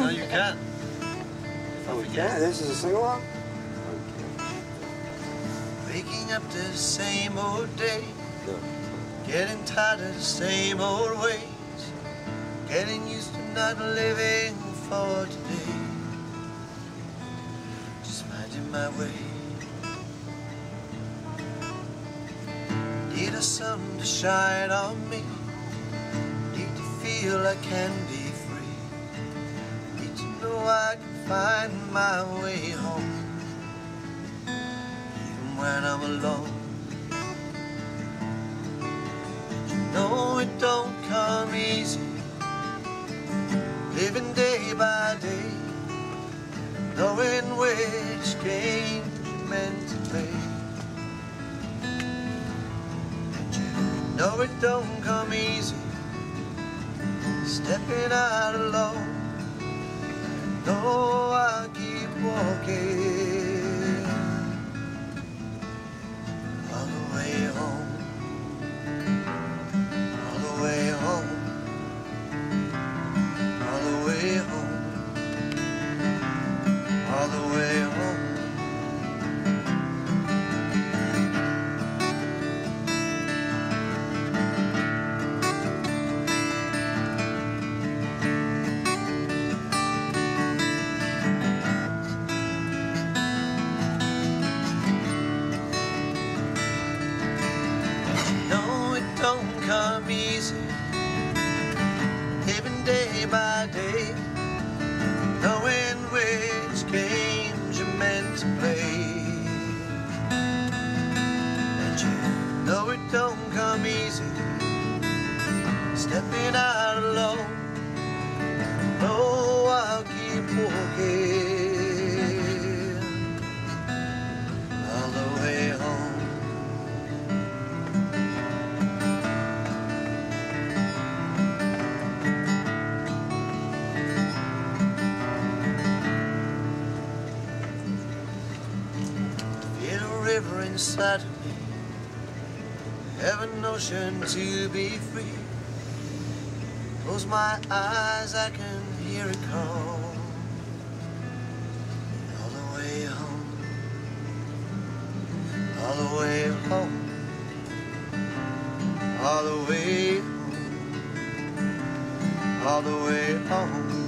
No, you can. Oh, we can? This is a sing-along? Waking up to the same old day, No. getting tired of the same old ways, getting used to not living for today, just minding my way. Need a sun to shine on me, need to feel I can be free, need to know I can find my way home, even when I'm alone. You know it don't come easy, living day by day, knowing which game you're meant to play. And you know it don't come easy, stepping out alone. I know I'll keep walking all the way home, all the way home, all the way home, all the way home. Don't come easy, living day by day, knowing which games you're meant to play. And you know it don't come easy, stepping out alone. Oh, I'll keep walking all the way home. River inside of me, heaven, ocean to be free. Close my eyes, I can hear it call. All the way home, all the way home, all the way home, all the way home.